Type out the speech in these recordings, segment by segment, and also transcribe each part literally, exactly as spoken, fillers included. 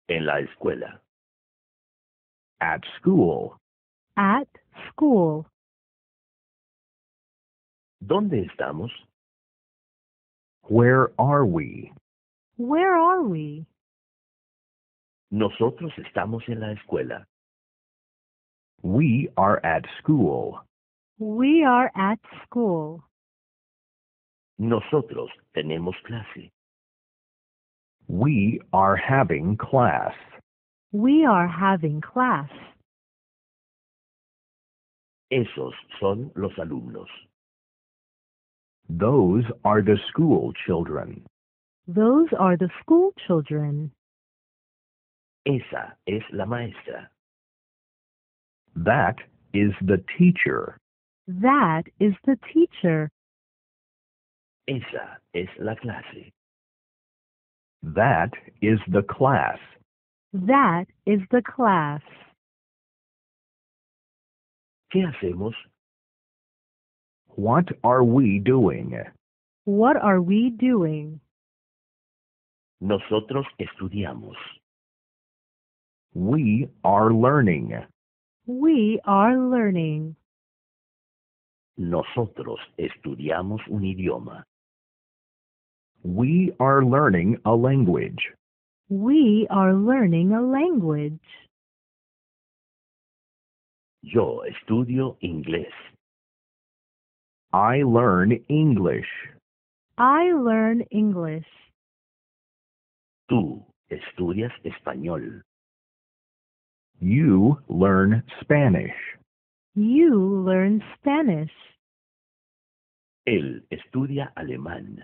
En la escuela. At school. At school. ¿Dónde estamos? Where are we? Where are we? Nosotros estamos en la escuela. We are at school. We are at school. Nosotros tenemos clase. We are having class. We are having class. Esos son los alumnos. Those are the school children. Those are the school children. Esa es la maestra. That is the teacher. That is the teacher. Esa es la clase. That is the class. That is the class. ¿Qué hacemos? What are we doing? What are we doing? Nosotros estudiamos. We are learning. We are learning. Nosotros estudiamos un idioma. We are learning a language. We are learning a language. Yo estudio inglés. I learn English. I learn English. Tú estudias español. You learn Spanish. You learn Spanish. Él estudia alemán.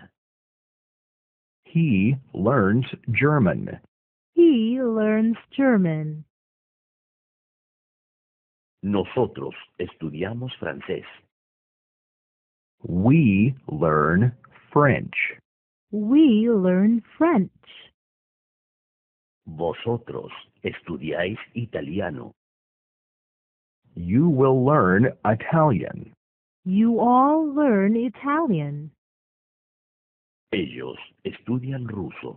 He learns German. He learns German. Nosotros estudiamos francés. We learn French. We learn French. Vosotros estudiáis italiano. You will learn Italian. You all learn Italian. Ellos estudian ruso.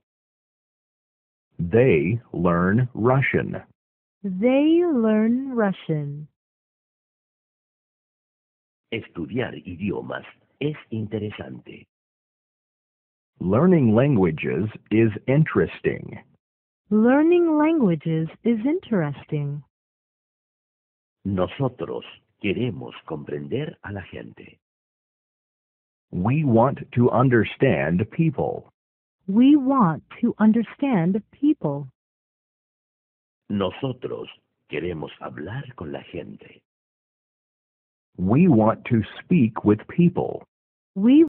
They learn Russian. They learn Russian. Estudiar idiomas es interesante. Learning languages is interesting. Learning languages is interesting. Nosotros queremos comprender a la gente. We want to understand people. We want to understand people. Nosotros queremos hablar con la gente. We want to speak with people. We